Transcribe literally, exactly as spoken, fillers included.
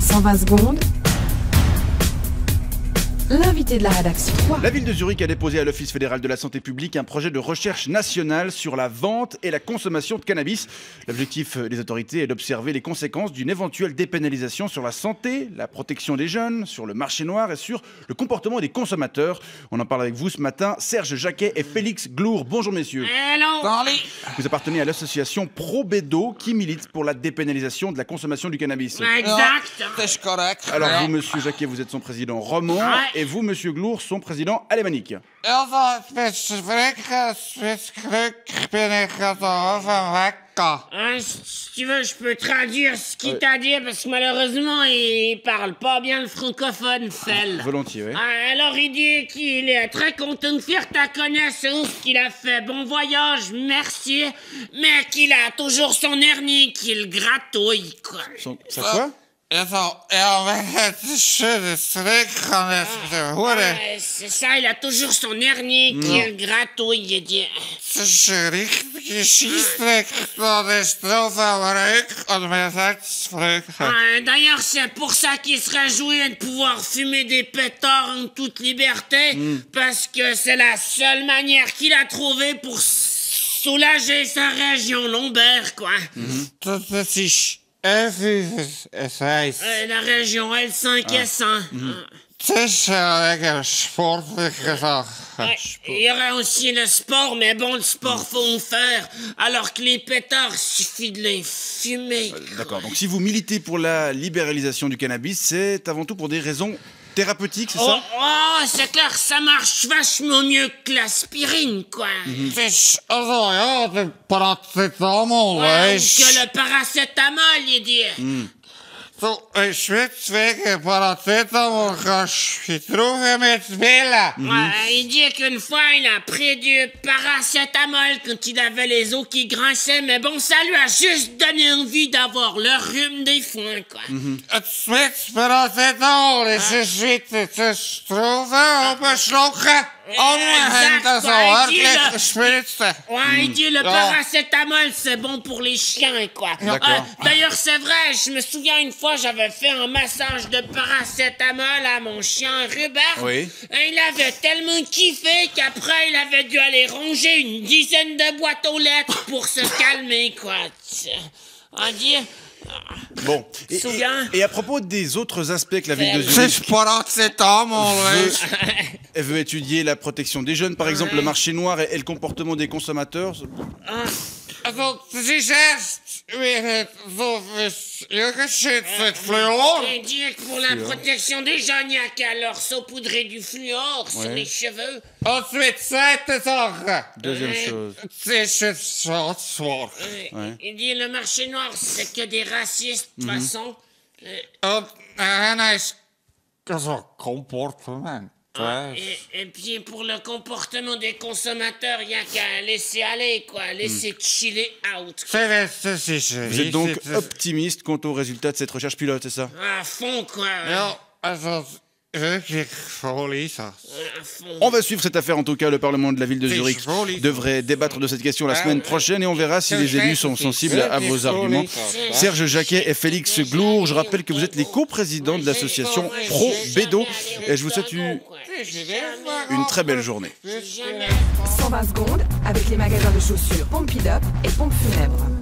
cent vingt secondes. L'invité de la rédaction. La ville de Zurich a déposé à l'Office fédéral de la santé publique un projet de recherche nationale sur la vente et la consommation de cannabis. L'objectif des autorités est d'observer les conséquences d'une éventuelle dépénalisation sur la santé, la protection des jeunes, sur le marché noir et sur le comportement des consommateurs. On en parle avec vous ce matin, Serge Jacquet et Félix Glour. Bonjour messieurs. Hello. Vous appartenez à l'association Pro-Bédo qui milite pour la dépénalisation de la consommation du cannabis. Exact. C'est correct. Alors vous, monsieur Jacquet, vous êtes son président roman. Ouais. Et vous, monsieur Glour, son président alémanique. Enfin, c'est vrai que c'est Hein, si tu veux, je peux traduire ce qu'il Ouais. t'a dit, parce que malheureusement, il parle pas bien le francophone, Fell. Volontiers, oui. Ah, alors il dit qu'il est très content de faire ta connaissance, qu'il a fait bon voyage, merci, mais qu'il a toujours son hernie qu'il gratouille, quoi. Son- Ça quoi? Ouais, c'est ça, il a toujours son hernie qu'il gratouille, il dit. Ah, d'ailleurs, c'est pour ça qu'il se réjouit de pouvoir fumer des pétards en toute liberté, parce que c'est la seule manière qu'il a trouvée pour soulager sa région lombaire, quoi. Euh, la région L cinq S un. Ouais, il y aurait aussi le sport, mais bon, le sport, faut en faire. Alors que les pétards, suffit de les fumer. D'accord, donc si vous militez pour la libéralisation du cannabis, c'est avant tout pour des raisons thérapeutiques, c'est Oh, ça? oh, c'est clair, ça marche vachement mieux que l'aspirine, quoi. Ouais, ou que le paracétamol, il dit. Ouais, il dit qu'une fois, il a pris du paracétamol quand il avait les os qui grinçaient, mais bon, ça lui a juste donné envie d'avoir le rhume des foins, quoi. Ouais, il dit le paracétamol, c'est bon pour les chiens, quoi. D'accord. Ah, d'ailleurs, c'est vrai, je me souviens une fois, j'avais fait un massage de paracétamol à mon chien Rubert. Oui. Et il avait tellement kiffé qu'après, il avait dû aller ranger une dizaine de boîtes aux lettres pour se calmer, quoi. On dit... Bon, et, Souviens? et- et à propos des autres aspects que la ville de Fais- Zurich veut, elle veut étudier la protection des jeunes, par exemple Ouais. le marché noir et, et le comportement des consommateurs. Ah, il dit que pour la protection des jeunes, il n'y a qu'à leur saupoudrer du fluor sur Ouais. les cheveux. Deuxième Ouais. chose. Ouais. Ouais. Il dit le marché noir, c'est que des racistes, de toute façon. Euh, Et, et puis pour le comportement des consommateurs, il n'y a qu'à laisser aller, quoi. Laisser chiller out. Quoi. Vous êtes donc optimiste quant aux résultats de cette recherche pilote, c'est ça? À fond, quoi. À fond. On va suivre cette affaire, en tout cas, le Parlement de la ville de Zurich devrait débattre de cette question la semaine prochaine et on verra si les élus sont sensibles à vos arguments. Serge Jacquet et Félix Glour, je rappelle que vous êtes les coprésidents de l'association Pro-Bédo et je vous souhaite une, une très belle journée. Jamais. cent vingt secondes avec les magasins de chaussures Pompidop et Pompe Funèbre.